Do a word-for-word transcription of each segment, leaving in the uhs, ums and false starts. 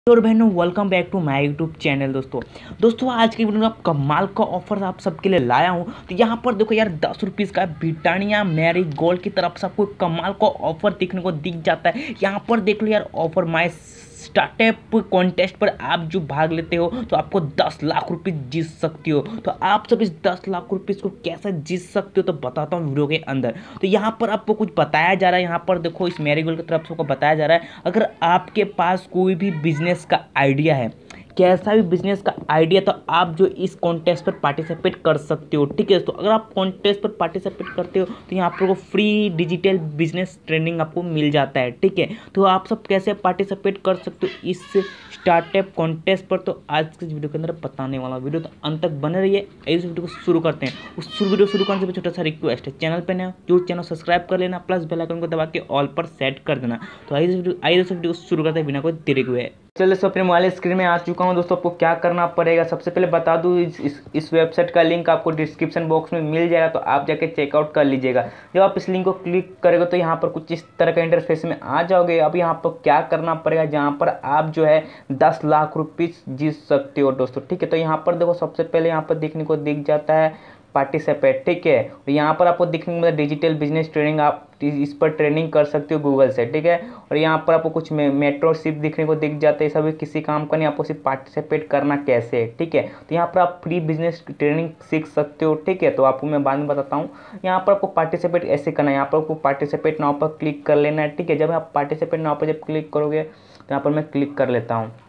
और बहनों welcome back to my YouTube channel. दोस्तों दोस्तों आज की वीडियो में आप कमाल का ऑफर आप सबके लिए लाया हूं। तो यहाँ पर देखो यार दस रुपीज़ का ब्रिटानिया मैरी गोल्ड की तरफ से आपको कमाल का ऑफर देखने को दिख जाता है। यहाँ पर देख लो यार ऑफर माय स्टार्टअप कॉन्टेस्ट पर आप जो भाग लेते हो तो आपको दस लाख रुपए जीत सकती हो। तो आप सब इस दस लाख रुपए को कैसे जीत सकते हो तो बताता हूँ वीडियो के अंदर। तो यहाँ पर आपको कुछ बताया जा रहा है। यहाँ पर देखो इस मैरीगोल्ड की तरफ से आपको बताया जा रहा है, अगर आपके पास कोई भी बिजनेस का आइडिया है, कैसा भी बिजनेस का आइडिया, तो आप जो इस कॉन्टेस्ट पर पार्टिसिपेट कर सकते हो। ठीक है, तो अगर आप कॉन्टेस्ट पर पार्टिसिपेट करते हो तो यहाँ पर फ्री डिजिटल बिजनेस ट्रेनिंग आपको मिल जाता है। ठीक है, तो आप सब कैसे पार्टिसिपेट कर सकते हो इस स्टार्टअप कॉन्टेस्ट पर, तो आज के वीडियो के अंदर बताने वाला वीडियो, तो अंत तक बने रहिए। इस वीडियो को शुरू करते हैं। उस वीडियो शुरू करने से छोटा सा रिक्वेस्ट है, चैनल पर नया जो चैनल सब्सक्राइब कर लेना, प्लस बेल आइकन को दबा के ऑल पर सेट कर देना। तो आइए वीडियो आइए वीडियो को शुरू करते हैं बिना कोई देरी हुए। चलिए दोस्तों अपने मोबाइल स्क्रीन में आ चुका हूं। दोस्तों आपको क्या करना पड़ेगा, सबसे पहले बता दूं इस, इस इस वेबसाइट का लिंक आपको डिस्क्रिप्शन बॉक्स में मिल जाएगा, तो आप जाके चेकआउट कर लीजिएगा। जब आप इस लिंक को क्लिक करेंगे तो यहाँ पर कुछ इस तरह का इंटरफेस में आ जाओगे। अब यहाँ पर क्या करना पड़ेगा, जहाँ पर आप जो है दस लाख रुपीस जीत सकते हो दोस्तों। ठीक है, तो यहाँ पर देखो सबसे पहले यहाँ पर देखने को दिख जाता है पार्टिसिपेट। ठीक है, तो यहाँ पर आपको दिखने को मिला डिजिटल बिजनेस ट्रेनिंग, आप इस पर ट्रेनिंग कर सकते हो गूगल से। ठीक है, और यहाँ पर आपको कुछ मेट्रोशिप दिखने को दिख जाते हैं। सभी किसी काम का नहीं, आपको सिर्फ पार्टिसिपेट करना कैसे है। ठीक है, तो यहाँ पर आप फ्री बिजनेस ट्रेनिंग सीख सकते हो। ठीक है, तो आपको मैं बाद में बताता हूँ। यहाँ पर आपको पार्टिसिपेट ऐसे करना है, यहाँ पर आपको पार्टिसिपेट नाउ पर क्लिक कर लेना है। ठीक है, जब आप पार्टिसिपेट नाउ पर जब क्लिक करोगे तो यहाँ पर मैं क्लिक कर लेता हूँ।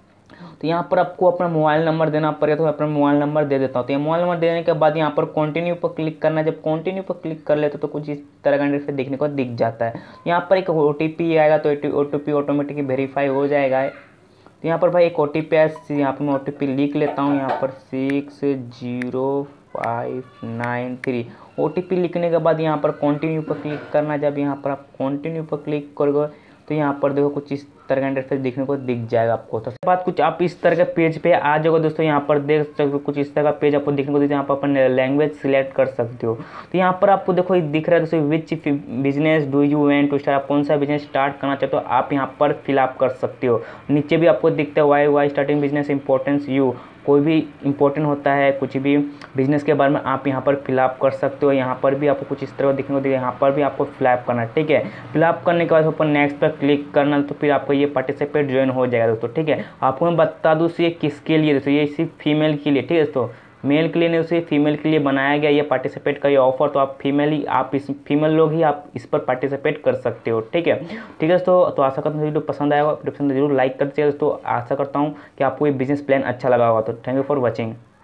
तो यहाँ पर आपको अपना मोबाइल नंबर देना पड़ेगा, तो मैं अपना मोबाइल नंबर दे देता हूँ। तो ये मोबाइल नंबर देने के बाद यहाँ पर कंटिन्यू पर क्लिक करना है। जब कंटिन्यू पर क्लिक कर लेते तो कुछ इस तरह का इंटरफेस देखने को दिख जाता है। यहाँ पर एक ओ टी पी आएगा, तो O T P automatically verify हो जाएगा। तो यहाँ पर भाई एक ओ टी पी है, यहाँ पर मैं ओ टी पी लिख लेता हूँ। यहाँ पर six zero five nine three O T P लिखने के बाद यहाँ पर कंटिन्यू पर क्लिक करना। जब यहाँ पर आप कंटिन्यू पर क्लिक करोगे तो यहाँ पर देखो कुछ इस तरह का इंटरफेस देखने को दिख जाएगा आपको। तो उसके बाद कुछ आप इस तरह के पेज पे आ जाओगे दोस्तों। यहाँ पर देख सकते हो कुछ इस तरह का पेज आपको देखने को दिख, यहाँ पर अपन लैंग्वेज सिलेक्ट कर सकते हो। तो यहाँ पर आपको देखो दिख रहा है दोस्तों, which business do you want to start, आप कौन सा बिजनेस स्टार्ट करना चाहते हो आप यहाँ पर फिलअप कर सकते हो। नीचे भी आपको दिखता है why why starting business importance you, कोई भी इंपॉर्टेंट होता है कुछ भी बिजनेस के बारे में आप यहाँ पर फिलअप कर सकते हो। यहाँ पर भी आपको कुछ इस तरह देखने को दिखेगा, यहाँ पर भी आपको फिलअप करना है। ठीक है, फिलअप करने के बाद ऊपर नेक्स्ट पर क्लिक करना, तो फिर आपको ये पार्टिसिपेट ज्वाइन हो जाएगा दोस्तों। ठीक है, आपको मैं बता दूँ ये किसके लिए दोस्तों, ये सिर्फ फीमेल के लिए। ठीक है दोस्तों, मेल के लिए नहीं, उसे फीमेल के लिए बनाया गया ये पार्टिसिपेट का ये ऑफर। तो आप फीमेल ही आप इस फीमेल लोग ही आप इस पर पार्टिसिपेट कर सकते हो। ठीक है ठीक है दोस्तों, तो आशा करता हूँ वीडियो पसंद आएगा, वीडियो पसंद जरूर लाइक कर दीजिएगा दोस्तों। आशा करता हूँ कि आपको ये बिजनेस प्लान अच्छा लगा होगा। तो थैंक यू फॉर वॉचिंग।